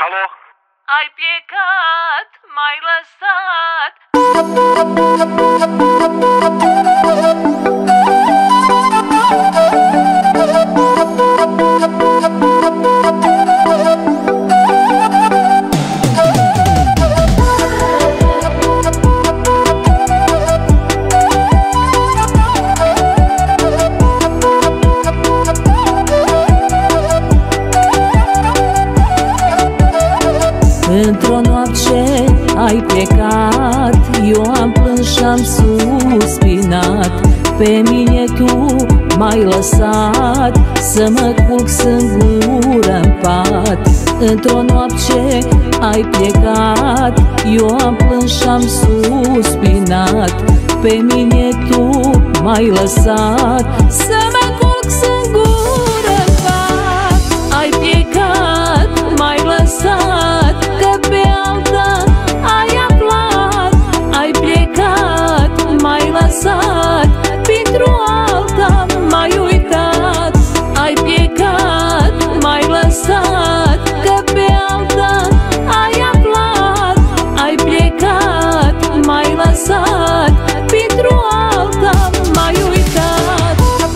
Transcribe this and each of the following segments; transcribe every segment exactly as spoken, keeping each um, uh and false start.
Alo? Ai plecat, m-ai lăsat. Într-o noapte ai plecat, eu am plâns și-am suspinat. Pe mine tu m-ai lăsat să mă culc singură-n pat. Într-o noapte ai plecat, eu am plâns și-am suspinat. Pe mine tu m-ai lăsat să mă culc singură-n pat. Ai plecat, m-ai lăsat, că pe alta ai aflat. Ai plecat, m-ai lăsat, pentru alta m-ai uitat. Ai plecat, m-ai lăsat, că pe alta ai aflat. Ai plecat, m-ai lăsat, pentru alta m-ai uitat.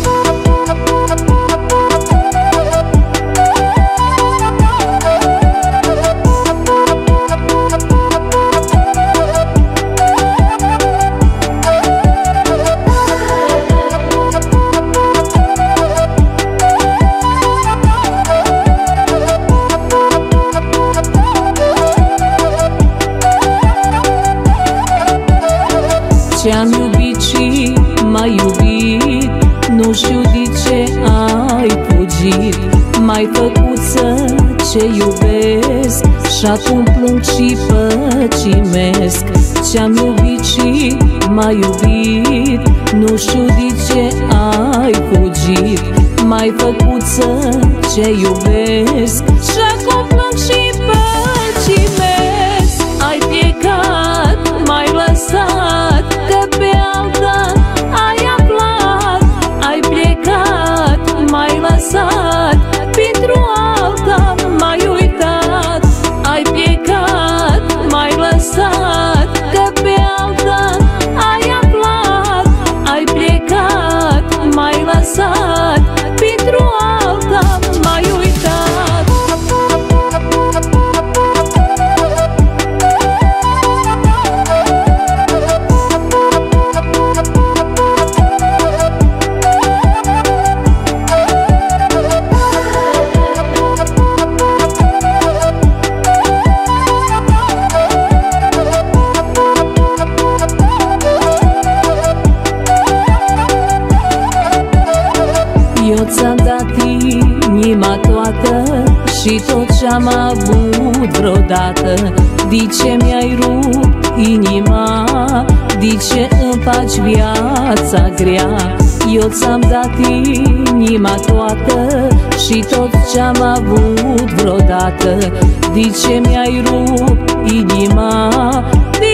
Ce-am iubit și m-ai iubit, nu știu de ce ai fugit. M-ai făcut să ce iubesc și acum plâng și păcimesc. Ce-am iubit și m-ai iubit, nu știu de ce ai fugit. M-ai făcut să ce iubesc și acum plâng și păcimesc. Ai plecat, m-ai lăsat, că pe alta ai aflat. Ai plecat, m-ai lăsat, pentru alta m-ai uitat. Ai plecat, m-ai lăsat, că pe alta ai aflat. Ai plecat, m-ai lăsat, pentru alta m-ai uitat. Eu ți-am dat inima toată și tot ce-am avut vreodată. De ce mi-ai rupt inima? De ce îmi faci viața grea? Eu ți-am dat inima toată și tot ce-am avut vreodată. De ce mi-ai rupt inima? De